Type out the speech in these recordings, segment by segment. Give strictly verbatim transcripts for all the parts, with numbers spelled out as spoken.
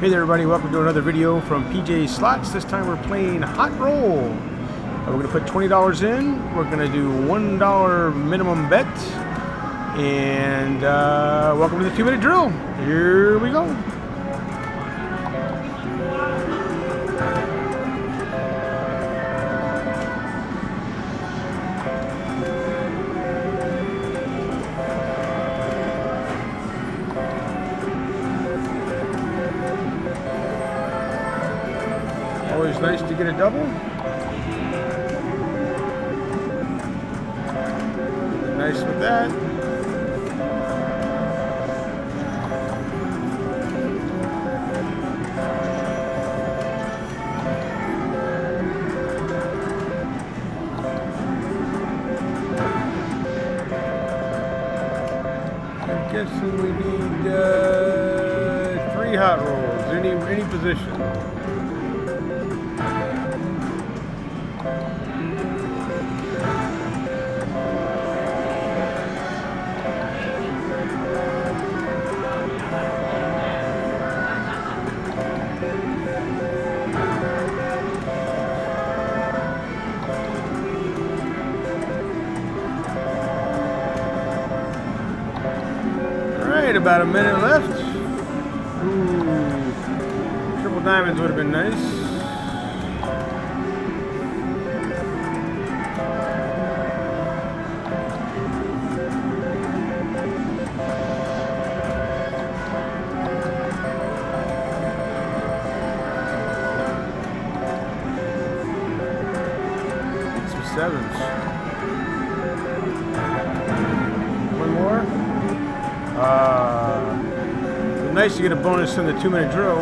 Hey there everybody, welcome to another video from P J Slots. This time we're playing Hot Roll. Uh, we're going to put twenty dollars in. We're going to do one dollar minimum bet. And uh, welcome to the two minute drill. Here we go. Always nice to get a double. Nice with that. I'm guessing we need uh, three hot rolls, any any position. About a minute left. Ooh, triple diamonds would have been nice. Get some sevens. One more. Uh, nice to get a bonus in the two minute drill.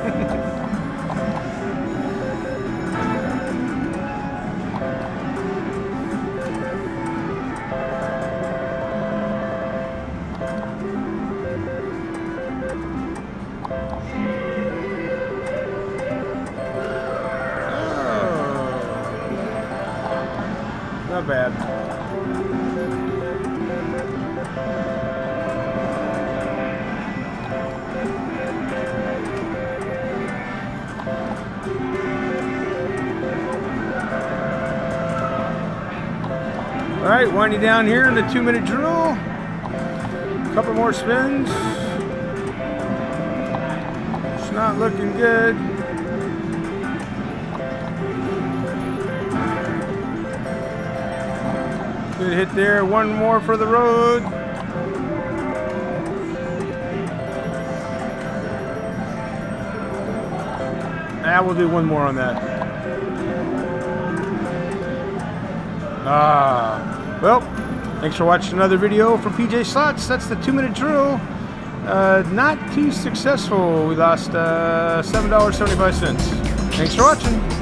Oh, not bad. Alright, winding down here in the two minute drill. A couple more spins. It's not looking good. Good hit there. One more for the road. Ah, we'll do one more on that. Ah. Well, thanks for watching another video from P J Slots. That's the two minute drill. Uh, not too successful. We lost uh, seven dollars and seventy-five cents. Thanks for watching.